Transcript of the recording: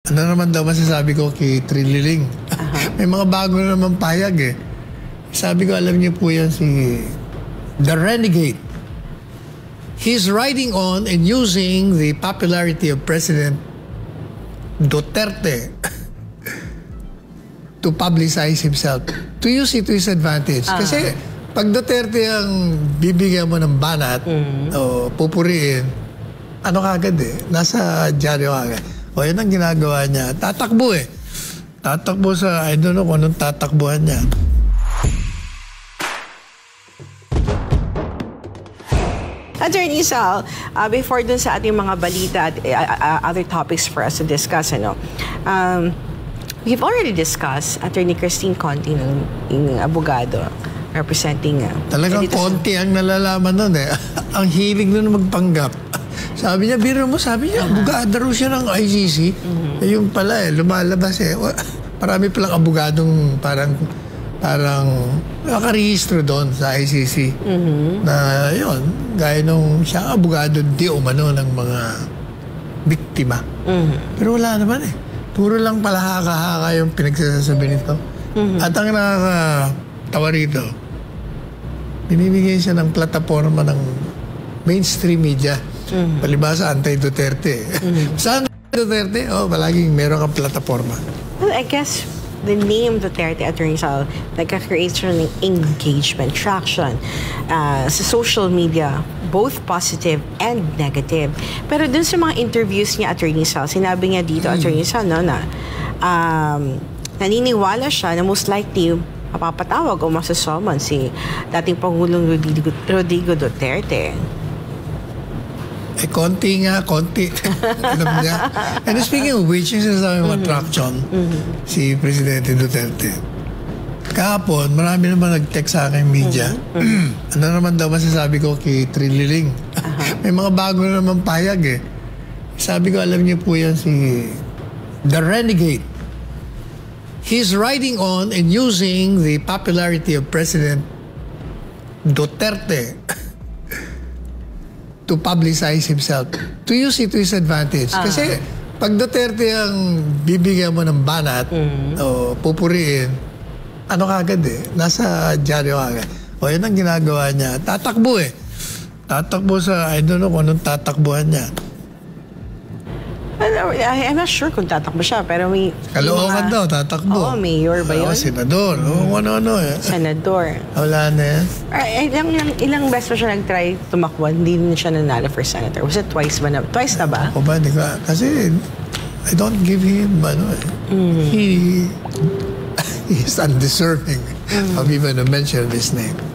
Ano naman daw masasabi ko kay Trililing? May mga bago na naman payag eh. Sabi ko, alam niyo po yan si The Renegade. He's riding on and using the popularity of President Duterte to publicize himself, to use it to his advantage. Kasi pag Duterte ang bibigyan mo ng banat o pupuriin, ano kagad eh, nasa dyaryo kagad. O yun ang ginagawa niya. Tatakbo eh. Tatakbo sa, I don't know kung anong tatakbuhan niya. Attorney Sal, before dun sa ating mga balita at other topics for us to discuss, we've already discussed Attorney Christine Conti ng abogado representing... Talagang konti ang nalalaman nun eh. Ang hilig nun magpanggap. Sabi niya, biro mo, sabi niya, abogado raw siya ng ICC. Yung pala eh, lumalabas eh. Marami palang abogadong parang nakarehistro doon sa ICC. Na yun, gaya nung siya abogado di umano ng mga biktima. Pero wala naman eh. Puro lang pala haka-haka yung pinagsasabi nito. At ang nakakatawa rito, binibigyan siya ng plataforma ng mainstream media. Palibasa, anti-Duterte. Saan Duterte? Oh, palaging meron kang plataforma. Well, I guess the name Duterte, Attorney Sal, nagka-create siya ng engagement, traction sa social media, both positive and negative. Pero dun sa mga interviews niya, Attorney Sal, sinabi niya dito, Attorney Sal, no, na naniniwala siya na most likely mapapatawag o masasummon si dating Pangulong Rodrigo Duterte. Eh, konti nga, konti. Alam niya. And speaking of which, yung sinasabi mo traction, si Presidente Duterte. Kahapon, marami naman nag-text sa akin media. Ano naman daw masasabi ko kay Trililing? May mga bago na naman payag eh. Sabi ko, alam niyo po yan si The Renegade. He's riding on and using the popularity of President Duterte to publicize himself, to use it to his advantage. Kasi pag Duterte ang bibigyan mo ng banat o pupuriin, ano kagad eh, nasa dyaryo kagad. O yun ang ginagawa niya. Tatakbo eh. Tatakbo sa, I don't know kung anong tatakbuhan niya. I'm not sure kung tatakbo siya, pero may... Kaloocan daw, tatakbo. Oo, mayor ba yun? Senador. Ano eh. Senador. Wala na yan. Ilang beses pa siya nag-try tumakbo, hindi na siya nanalo for senator. Was it twice ba na? Twice na ba? O ba, di ka. Kasi, I don't give him, he is undeserving of even a mention of his name.